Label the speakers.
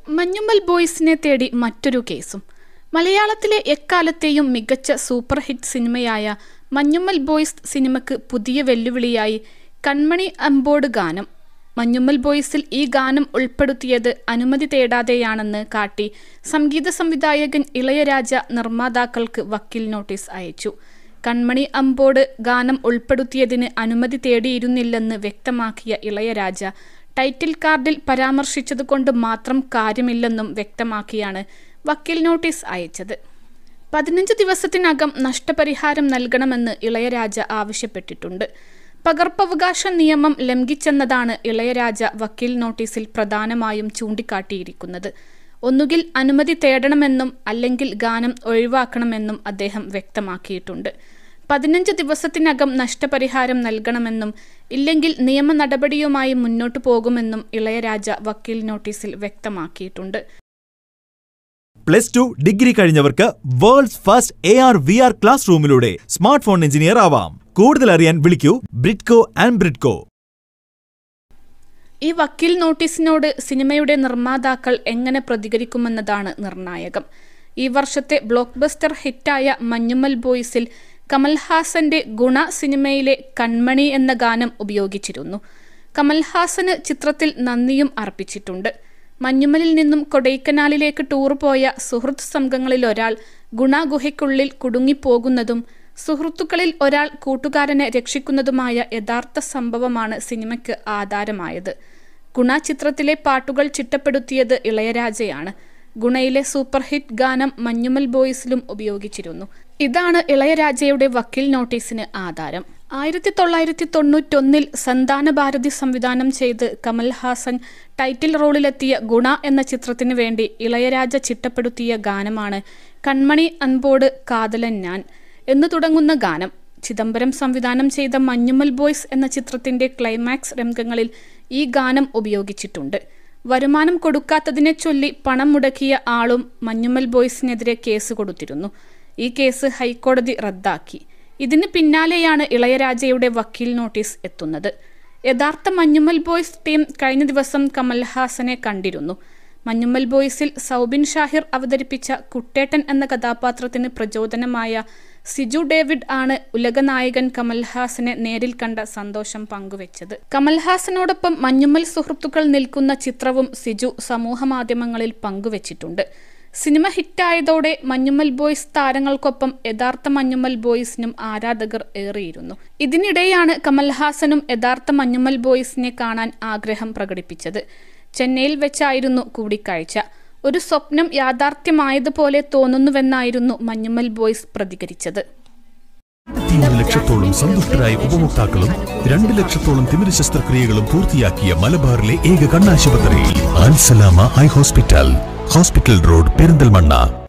Speaker 1: മഞ്ഞുമ്മൽ ബോയ്സിനെ തേടി മറ്റൊരു കേസും. മലയാളത്തിലെ എക്കാലത്തെയും മികച്ച സൂപ്പർ ഹിറ്റ് സിനിമയായ മഞ്ഞുമ്മൽ ബോയ്സ് സിനിമയ്ക്ക് പുതിയ വെല്ലുവിളിയായി കൺമണി അമ്പോട് ഗാനം. മഞ്ഞുമ്മൽ ബോയ്സിൽ ഈ ഗാനം ഉൾപ്പെടുത്തിയത് അനുമതി തേടാതെയാണെന്ന് കാട്ടി സംഗീത സംവിധായകൻ ഇളയരാജ നിർമ്മാതാക്കൾക്ക് വക്കീൽ നോട്ടീസ് അയച്ചു. കൺമണി അമ്പോട് ഗാനം ഉൾപ്പെടുത്തിയതിന് അനുമതി തേടിയിരുന്നില്ലെന്ന് വ്യക്തമാക്കിയ ഇളയരാജ ടൈറ്റിൽ കാർഡിൽ പരാമർശിച്ചതുകൊണ്ട് മാത്രം കാര്യമില്ലെന്നും വ്യക്തമാക്കിയാണ് വക്കീൽ നോട്ടീസ് അയച്ചത്. 15 ദിവസത്തിനകം നഷ്ടപരിഹാരം നൽകണമെന്ന് ഇളയരാജ ആവശ്യപ്പെട്ടിട്ടുണ്ട്. പകർപ്പവകാശ നിയമം ലംഘിച്ചെന്നതാണ് ഇളയരാജ വക്കീൽ നോട്ടീസിൽ പ്രധാനമായും ചൂണ്ടിക്കാട്ടിയിരിക്കുന്നത്. ഒന്നുകിൽ അനുമതി തേടണമെന്നും അല്ലെങ്കിൽ ഗാനം ഒഴിവാക്കണമെന്നും അദ്ദേഹം വ്യക്തമാക്കിയിട്ടുണ്ട്. 15 ദിവസത്തിനകം നഷ്ടപരിഹാരം നൽകണമെന്നും ഇല്ലെങ്കിൽ നിയമ നടപടിയുമായി മുന്നോട്ടു പോകുമെന്നും ഇളയരാജ വക്കീൽ നോട്ടീസിൽ വ്യക്തമാക്കിയിട്ടുണ്ട്.
Speaker 2: +2 ഡിഗ്രി കഴിഞ്ഞവർക്ക് വേൾഡ്സ് ഫസ്റ്റ് AR/VR ക്ലാസ് റൂമിലൂടെ സ്മാർട്ട് ഫോൺ എഞ്ചിനീയർ ആവാം. കൂടുതൽ അറിയാൻ വിളിക്കൂ ബ്രിഡ്കോ ആൻഡ് ബ്രിഡ്കോ.
Speaker 1: ഈ വക്കീൽ നോട്ടീസിനോട് സിനിമയുടെ നിർമ്മാതാക്കൾ എങ്ങനെ പ്രതികരിക്കുമെന്നതാണ് നിർണായകം. ഈ വർഷത്തെ ബ്ലോക്ക് ബസ്റ്റർ ഹിറ്റായ മഞ്ഞുമ്മൽ ബോയ്സിൽ കമൽഹാസന്റെ ഗുണ സിനിമയിലെ കൺമണി എന്ന ഗാനം ഉപയോഗിച്ചിരുന്നു. കമൽഹാസന് ചിത്രത്തിൽ നന്ദിയും അർപ്പിച്ചിട്ടുണ്ട്. മഞ്ഞുമ്മലിൽ നിന്നും കൊടൈക്കനാലിലേക്ക് ടൂർ പോയ സുഹൃത്ത് സംഘങ്ങളിലൊരാൾ ഗുണ ഗുഹയ്ക്കുള്ളിൽ കുടുങ്ങിപ്പോകുന്നതും സുഹൃത്തുക്കളിൽ ഒരാൾ കൂട്ടുകാരനെ രക്ഷിക്കുന്നതുമായ യഥാർത്ഥ സംഭവമാണ് സിനിമയ്ക്ക് ആധാരമായത്. ഗുണ ചിത്രത്തിലെ പാട്ടുകൾ ചിട്ടപ്പെടുത്തിയത് ഇളയരാജയാണ്. ഗുണയിലെ സൂപ്പർ ഹിറ്റ് ഗാനം മഞ്ഞുമ്മൽ ബോയ്സിലും ഉപയോഗിച്ചിരുന്നു. ഇതാണ് ഇളയരാജയുടെ വക്കീൽ നോട്ടീസിന് ആധാരം. 1991 സന്താന ഭാരതി സംവിധാനം ചെയ്ത് കമൽഹാസൻ ടൈറ്റിൽ റോളിലെത്തിയ ഗുണ എന്ന ചിത്രത്തിന് വേണ്ടി ഇളയരാജ ചിട്ടപ്പെടുത്തിയ ഗാനമാണ് കൺമണി അൻപോട് കാതലൻ ഞാൻ എന്ന് തുടങ്ങുന്ന ഗാനം. ചിദംബരം സംവിധാനം ചെയ്ത മഞ്ഞുമ്മൽ ബോയ്സ് എന്ന ചിത്രത്തിന്റെ ക്ലൈമാക്സ് രംഗങ്ങളിൽ ഈ ഗാനം ഉപയോഗിച്ചിട്ടുണ്ട്. വരുമാനം കൊടുക്കാത്തതിനെ ചൊല്ലി പണം മുടക്കിയ ആളും മഞ്ഞുമ്മൽ ബോയ്സിനെതിരെ കേസ് കൊടുത്തിരുന്നു. ഈ കേസ് ഹൈക്കോടതി റദ്ദാക്കി. ഇതിന് പിന്നാലെയാണ് ഇളയരാജയുടെ വക്കീൽ നോട്ടീസ് എത്തുന്നത്. യഥാർത്ഥ മഞ്ഞുമ്മൽ ബോയ്സ് ടീം കഴിഞ്ഞ ദിവസം കമൽഹാസനെ കണ്ടിരുന്നു. മഞ്ഞുമ്മൽ ബോയ്സിൽ സൗബിൻ ഷാഹിർ അവതരിപ്പിച്ച കുട്ടേട്ടൻ എന്ന കഥാപാത്രത്തിന് പ്രചോദനമായ സിജു ഡേവിഡ് ആണ് ഉലകനായകൻ കമൽഹാസനെ നേരിൽ കണ്ട സന്തോഷം പങ്കുവച്ചത്. കമൽഹാസനോടൊപ്പം മഞ്ഞുമ്മൽ സുഹൃത്തുക്കൾ നിൽക്കുന്ന ചിത്രവും സിജു സമൂഹമാധ്യമങ്ങളിൽ പങ്കുവച്ചിട്ടുണ്ട്. സിനിമ ഹിറ്റായതോടെ മഞ്ഞുമ്മൽ ബോയ്സ് താരങ്ങൾക്കൊപ്പം യഥാർത്ഥ മഞ്ഞുമ്മൽ ബോയ്സിനും ആരാധകർ ഏറിയിരുന്നു. ഇതിനിടെയാണ് കമൽഹാസനും യഥാർത്ഥ മഞ്ഞുമ്മൽ ബോയ്സിനെ കാണാൻ ആഗ്രഹം പ്രകടിപ്പിച്ചത്. ചെന്നൈയിൽ വെച്ചായിരുന്നു കൂടിക്കാഴ്ച. ഒരു സ്വപ്നം യാഥാർത്ഥ്യമായതുപോലെ തോന്നുന്നുവെന്നായിരുന്നു മഞ്ഞുമ്മൽ ബോയ്സ് പ്രതികരിച്ചത്.
Speaker 3: 3 ലക്ഷത്തോളം സന്തുഷ്ടരായ ഉപഭോക്താക്കളും 2 ലക്ഷത്തോളം തിമിര ശസ്ത്രക്രിയകളും പൂർത്തിയാക്കിയ മലബാറിലെ ഏക കണ്ണാശുപത്രി Al Salama high hospital, hospital road, Perinthalmanna.